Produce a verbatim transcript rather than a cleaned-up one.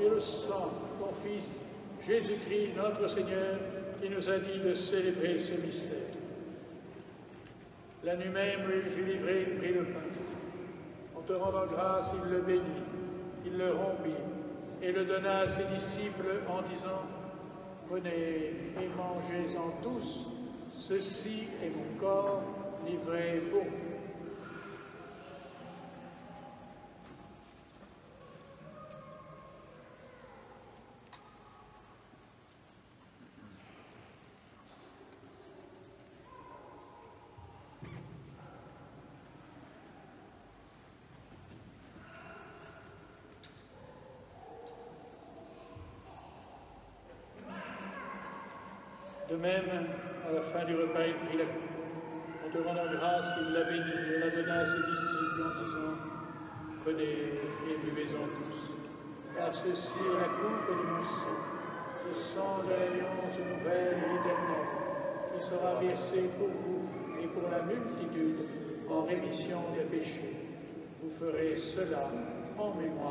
et le sang de ton Fils, Jésus-Christ, notre Seigneur, qui nous a dit de célébrer ce mystère. La nuit même où il fut livré, il prit le pain. En te rendant grâce, il le bénit, il le rompit et le donna à ses disciples en disant « Prenez et mangez-en tous, ceci est mon corps livré pour vous. » De même, à la fin du repas, il prit la coupe. En te rendant grâce, il la bénit et la donna à ses disciples en disant « Prenez et buvez-en tous, car ceci est la coupe de mon sang, le sang de l'alliance nouvelle et éternelle, qui sera versé pour vous et pour la multitude en rémission des péchés. Vous ferez cela en mémoire de moi. »